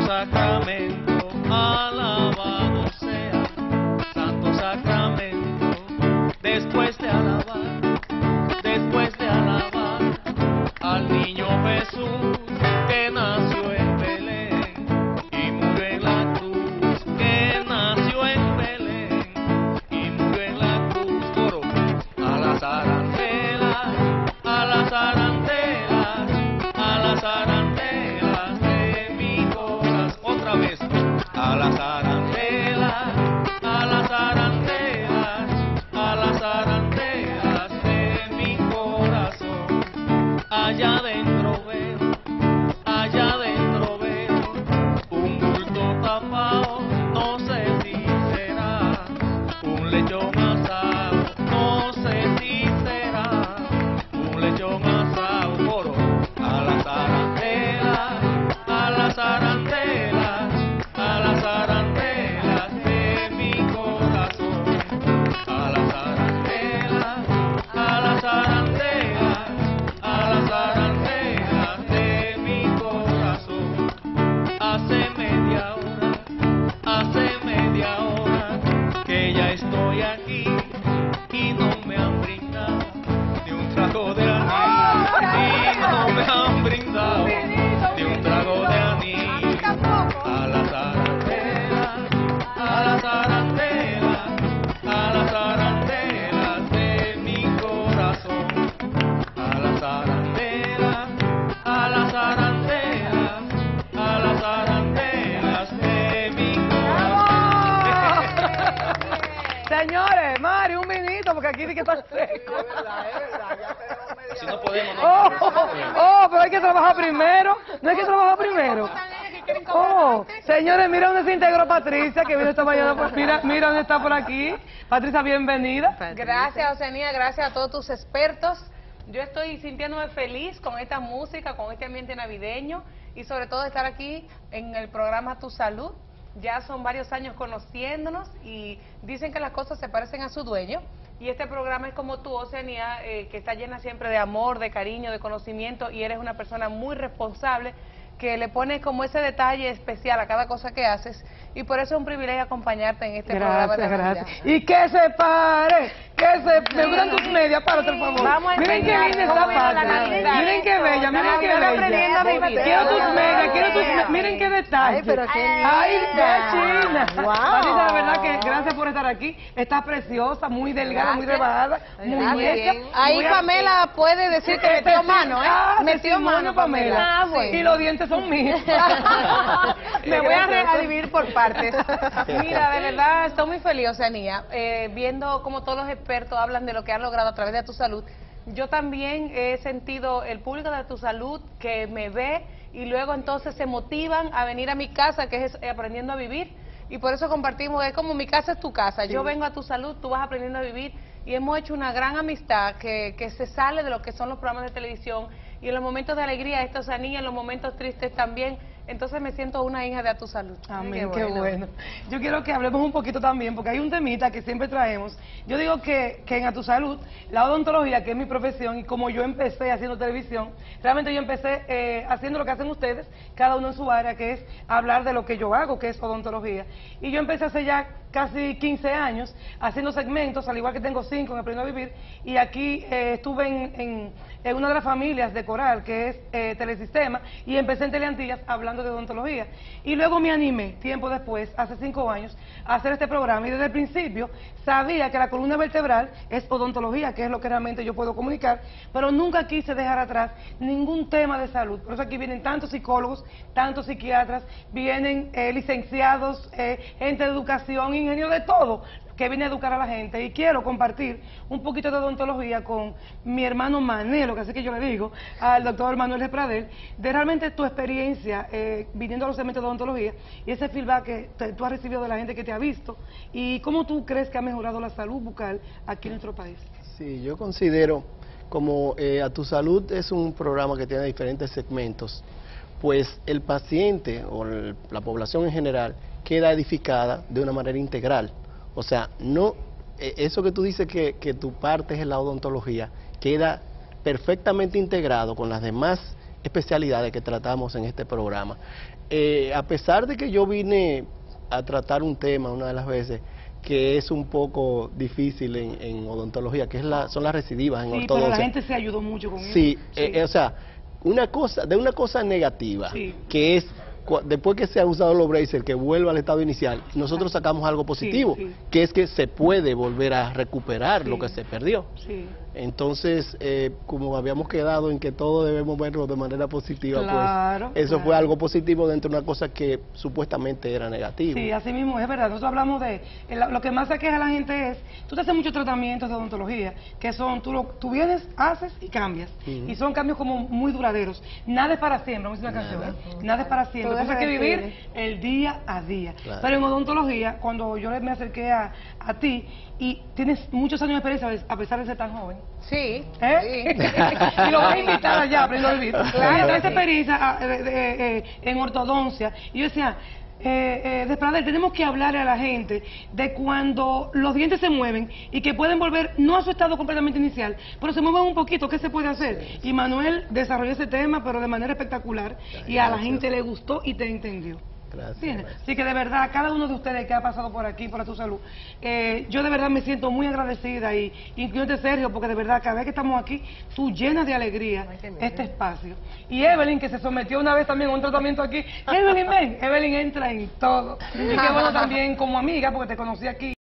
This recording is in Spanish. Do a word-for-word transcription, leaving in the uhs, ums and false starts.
sacramento, alabado sea, santo sacramento, después de alabar, después de alabar al niño Jesús que nació en Belén y murió en la cruz, que nació en Belén y murió en la cruz, coro, a las arandelas, a las arandelas, a las arandelas de mi corazón, otra vez, a las arandelas, a las arandelas, a las arandelas de mi corazón, allá adentro veo, allá adentro veo un bulto tapado, no sé si será un lechón asado, no sé si será un lechón asado, coro, a las arandelas, a las arandelas, a las arandelas de mi corazón, a las arandelas, a las arandelas, a las arandelas de mi corazón. Hace media hora, hace media hora que ya estoy aquí y no me han brindado ni un trago de anís, y no me han brindado ni un trago de anís. A las arandelas, a las arandelas, a las arandelas de mi corazón, a las arandelas, a las arandelas, a las arandelas de mi corazón. Señores, Mari, un vinito, porque aquí dice que está seco. Si no podemos, no. Oh, oh, pero hay que trabajar primero. No hay que trabajar primero. Oh, señores, mira dónde se integró Patricia, que vino esta mañana. Por, mira, mira dónde está por aquí. Patricia, bienvenida. Gracias, Oceanía, gracias a todos tus expertos. Yo estoy sintiéndome feliz con esta música, con este ambiente navideño y sobre todo estar aquí en el programa Tu Salud. Ya son varios años conociéndonos y dicen que las cosas se parecen a su dueño. Y este programa es como tú, Oceanía, eh, que está llena siempre de amor, de cariño, de conocimiento y eres una persona muy responsable que le pones como ese detalle especial a cada cosa que haces y por eso es un privilegio acompañarte en este Gracias, programa. gracias. Y que se pare, que se... Me gustan tus medias, párate, por favor. Vamos a Miren qué enseñar linda esta cómo viene la parte. Navidad. Miren qué bella, miren qué Navidad aprendiendo a bella. vivir. Quiero tus medias, quiero tus medias. Miren qué detalle. Ay, pero qué Ay, linda. qué china. Wow. Patricia, de verdad que gracias por estar aquí. Estás preciosa, muy delgada, muy rebajada, muy Gracias. hecha. Ahí muy Pamela puede decir que metió mano, ¿eh? Ah, metió testimonio, mano Pamela. Ah, bueno. Y los dientes son míos. Me voy a, re- a dividir por partes. Mira, de verdad, estoy muy feliz, Oceanía, eh, viendo cómo todos los expertos hablan de lo que han logrado a través de Tu Salud. Yo también he sentido el público de Tu Salud que me ve y luego entonces se motivan a venir a mi casa, que es Aprendiendo a Vivir, y por eso compartimos, es como mi casa es tu casa. Yo vengo a Tu Salud, tú vas aprendiendo a vivir, y hemos hecho una gran amistad que, que se sale de lo que son los programas de televisión, y en los momentos de alegría, esta Oceanía, en los momentos tristes también. Entonces me siento una hija de A Tu Salud. Amén, qué, qué bueno. Yo quiero que hablemos un poquito también, porque hay un temita que siempre traemos. Yo digo que, que en A Tu Salud, la odontología, que es mi profesión, y como yo empecé haciendo televisión, realmente yo empecé eh, haciendo lo que hacen ustedes, cada uno en su área, que es hablar de lo que yo hago, que es odontología. Y yo empecé hace ya casi quince años haciendo segmentos, al igual que tengo cinco en Aprendiendo a Vivir, y aquí eh, estuve en, en, en una de las familias de Coral, que es eh, Telesistema, y empecé en Teleantillas hablando de odontología. Y luego me animé, tiempo después, hace cinco años, a hacer este programa, y desde el principio sabía que la columna vertebral es odontología, que es lo que realmente yo puedo comunicar, pero nunca quise dejar atrás ningún tema de salud. Por eso aquí vienen tantos psicólogos, tantos psiquiatras, vienen eh, licenciados, eh, gente de educación, ingenieros de todo, que viene a educar a la gente, y quiero compartir un poquito de odontología con mi hermano Manelo, que así que yo le digo, al doctor Manuel de Pradel, de realmente tu experiencia eh, viniendo a los segmentos de odontología y ese feedback que te, tú has recibido de la gente que te ha visto, y cómo tú crees que ha mejorado la salud bucal aquí en nuestro país. Sí, yo considero como eh, A Tu Salud es un programa que tiene diferentes segmentos, pues el paciente o el, la población en general queda edificada de una manera integral. O sea, no, eh, eso que tú dices que, que tu parte es la odontología, queda perfectamente integrado con las demás especialidades que tratamos en este programa. Eh, a pesar de que yo vine a tratar un tema una de las veces que es un poco difícil en, en odontología, que es la, son las recidivas en Sí, ortodoncia. pero la gente se ayudó mucho con Sí, eso. eh, eh, o sea, una cosa, de una cosa negativa, Sí. que es cu- después que se ha usado los braces, que vuelva al estado inicial, nosotros sacamos algo positivo, sí. que es que se puede volver a recuperar Sí. lo que se perdió. Sí. Entonces, eh, como habíamos quedado en que todo debemos verlo de manera positiva, Claro, pues eso claro. fue algo positivo dentro de una cosa que supuestamente era negativa. Sí, así mismo es verdad. Nosotros hablamos de eh, la- lo que más aqueja a la gente es, tú te haces muchos tratamientos de odontología, que son, tú, lo, tú vienes, haces y cambias. Ujú. Y son cambios como muy duraderos. Nada es para siempre, vamos a decir una canción, ¿eh? Nada es para siempre. Todo es Entonces hay que vivir reversible. el día a día. Claro. Pero en odontología, cuando yo me acerqué a, a ti, y tienes muchos años de experiencia a pesar de ser tan joven, Sí. ¿eh? Sí. Y lo voy a invitar allá, pero no olvido. Claro, Esa sí. experiencia ah, de- de- eh, en ortodoncia. Y yo decía, eh, eh, Despradel, tenemos que hablarle a la gente de cuando los dientes se mueven y que pueden volver, no a su estado completamente inicial, pero se mueven un poquito, ¿qué se puede hacer? Y Manuel desarrolló ese tema, pero de manera espectacular, y a la Gracias. gente le gustó y te entendió. Gracias. ¿Entiendes? gracias. Así que de verdad, cada uno de ustedes que ha pasado por aquí, por Tu Salud, eh, yo de verdad me siento muy agradecida, y incluyente Sergio, porque de verdad cada vez que estamos aquí, tú llenas de alegría este espacio. Y Evelyn, que se sometió una vez también a un tratamiento aquí. Evelyn, ven, Evelyn entra en todo. Y qué bueno también como amiga, porque te conocí aquí.